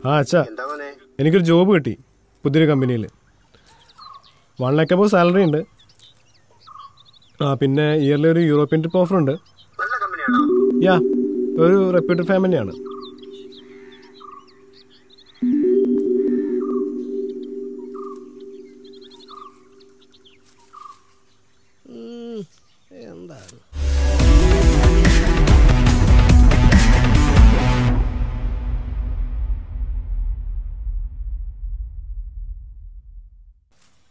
ആ അച്ഛാ, എനിക്കൊരു ജോബ് കിട്ടി പുതിയൊരു കമ്പനിയിൽ. 1 lakh above സാലറി ഉണ്ട്. ആ പിന്നെ ഇയർലി ഒരു യൂറോപ്യൻ ട്രിപ്പ് ഓഫർ ഉണ്ട്. യാ, ഒരു റെപ്യൂട്ടഡ് ഫാമിലിയാണ്.